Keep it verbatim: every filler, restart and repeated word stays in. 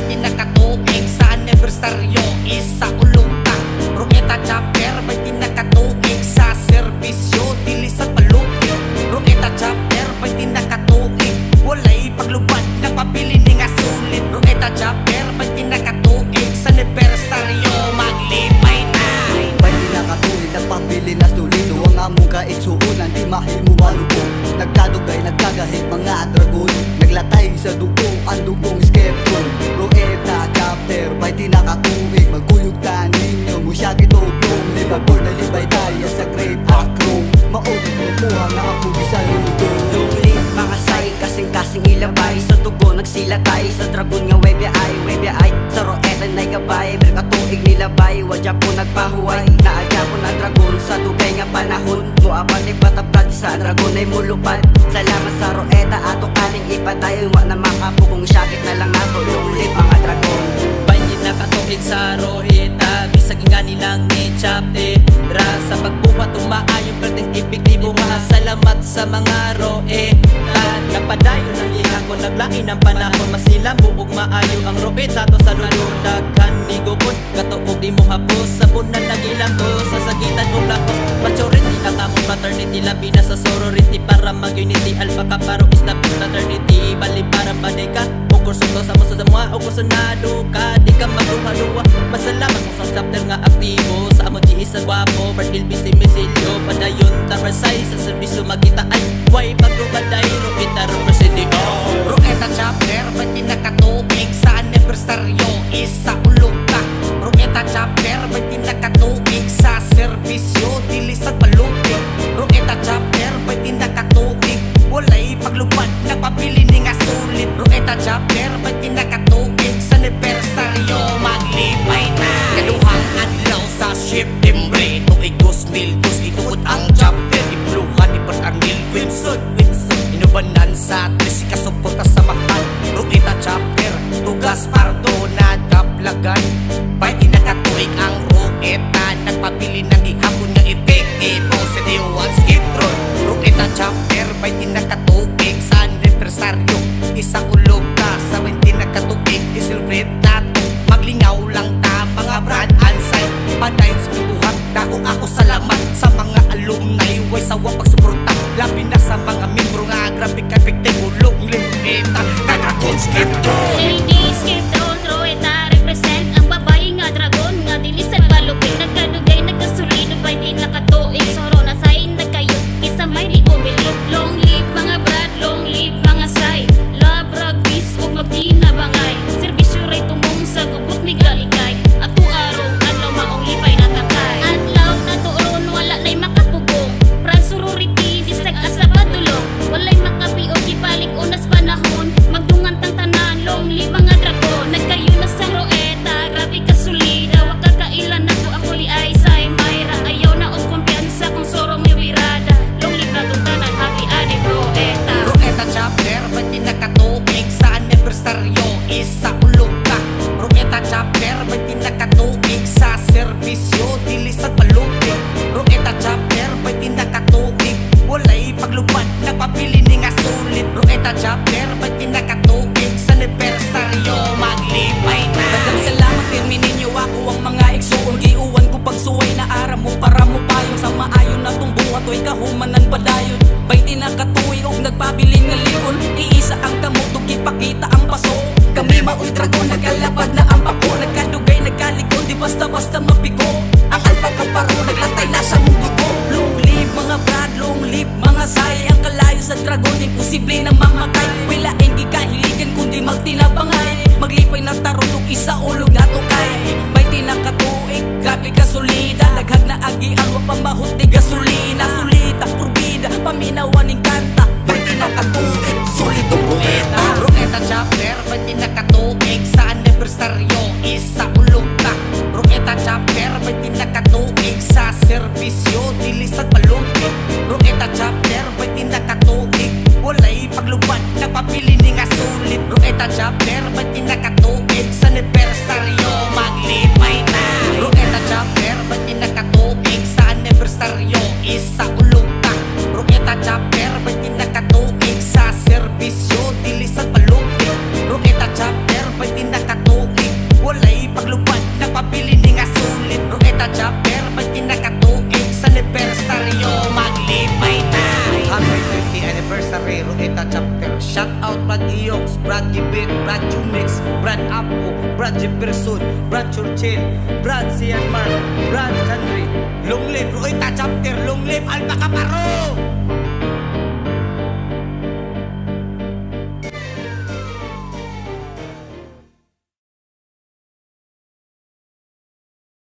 may tinakatuig sa anibersaryo isa ulong ta. Rueta chapter may tinakatuig sa serbisyo dili sa palupit. Rueta chapter may tinakatuig walay paglubad na pabili ning asulit. Rueta chapter may tinakatuig sa anibersaryo maglipay na. May tinakatuig na pabili na sulido ang among kaigsuunan di mahimo malubog. Nagkadugay nagkagahit mga dragon naglatay sa dugo ang dugong skeptron. Rueta chapter may tinakatuig maguyog ta ninyo mo siya gituglong libagor na libay tayo sa great acro. Maudog lupuha na ako gisaludo. Lunglit mga say kasing-kasing ilabay sa dugo nagsilatay sa dragon nga webe ay webe ay sa roeta nay gabay berkatuig nilabay wadya po nagpahuway naadya po na dragon sa dugay nga panahon muapan ay patablad sa dragon ay mulupad. Salamat sa roeta ato kaning ipatay wa na makapugong syakit na lang ato lunglit mga dragon. Banyin nakatuig sa roeta bisag nga nilang ni chapter sa pagbuhat umaayong perting epektibo mga salamat sa mga roeta napadayon ang ihakon naglain ang panahon masilang buog maayo ang roeta to sa luludag kanigubod katuog di mo hapos sa bunan ng ilang to sa sagitan o lakos majority ang among fraternity labi na sa sorority para mag-unity alpha kaparo is the best fraternity bali para badika kurso to sa muso sa mga o kusunado ka di ka magluha-luha masalamat mo sa chapter nga aktibo sa among G S sa guwapo Bartil Bisi Misilio padayon tarasay sa servisyo magita ay way paglugaday Rueta representio. Rueta chapter may tinakatuig sa anibersaryo isa ulong ta. Rueta chapter may tinakatuig sa serbisyo dili sa palupit. Rueta chapter may tinakatuig walay paglubad na pabili ning asulit. Rueta chapter may tinakatuig sa anibersaryo maglipay na. Kaduhang adlaw sa Septembre tuig dos mil dos ituod ang chapter ibuluhan ni Bertanil Wilson Wilson inubanan sa trisi kasuporta sa mahal. Rueta chapter tugas pardo na daplagan may tinakatuig ang Rueta nagpabili ng ihapon nga epektibo sa Diwan Skitron. Rueta chapter may tinakatuig sa anibersaryo isang ulog ta sa may tinakatuig isilbret nato maglingaw lang ta mga brad ansay padayon sa buhat dako ako salamat sa mga alumni way sawa pagsuporta labi na sa mga membro nga grabe ka epektibo ulog Rueta nagakon Skitron. Ladies, Skitron, Rueta represent ang babae nga dragon nga dili sa balupin nagkadugay nagkasulido bay di nakatuig soro na say nagkayo isa may di bumili. Long live mga brad, long live mga say love rugbies ug magtinabangay serbisyo ray tumong sa gubot ni galigay ato araw adlaw maong lipay na takay adlaw na tuon wala nay makapugong brad sorority bisag asa padulong walay makabiog gibalik unas panahon magdungan tang tanan long live mga dragon nagkayo na sa Rueta grabe ka solida wa ka kailan nato ako li ay say mayra ayaw na og kumpiyansa kung soro may wirada long live na tanan happy ani Rueta. Rueta chapter may tinakatuig sa anibersaryo isa ulong ta. Rueta chapter may tinakatuig sa serbisyo dili sa palupit. Rueta chapter may tinakatuig walay paglubad na pabili ning asulit. Rueta chapter may tinakatuig sa anibersaryo maglipay na. Daghang salamat pirmi ninyo ako ang mga igsuon giuwan ko pagsuway na ara mo para mo payon sa maayon na tong buhat oy kahumanan padayon bay tinakatuig og nagpabilin nga ligon iisa ang kamutog ipakita ang paso kami maoy dragon nagkalapad na ang pako nagkadugay nagkalikon di basta-basta mabigo ang alpa kaparo naglatay na sa mong dugo. Long live mga brad, long live mga say ang kalayo sa dragon imposible na mamatay wala ang gikahiligan kundi magtinabangay maglipay na tarong ug isa ulog nato kay may tinakatuig grabe ka solida daghag na agi ang pamahot di gasolina solita purbida paminawan ning kanta may tinakatuig solid ug Rueta. Rueta chapter may tinakatuig sa anibersaryo isa ulong ta. Rueta chapter may tinakatuig sa serbisyo dili sa palupit. Rueta chapter may tinakatuig walay paglubad na pabili ning asulit. Rueta chapter may tinakatuig sa anibersaryo maglipay na. Rueta chapter may tinakatuig sa anibersaryo isa ulong ta. Rueta chapter may tinakatuig sa serbisyo dili sa palupit. Rueta chapter may tinakatuig pabili ni nga sulit. Rueda chapter ba't nakatuig sa anibersaryo maglipay na. Happy twentieth anniversary Rueda chapter. Shout out Brad Iox, Brad Gibit, Brad Jumix, Brad Apo, Brad Jefferson, Brad Churchill, Brad Sian Mark, Brad Chandri. Long live Rueda chapter, long live Alta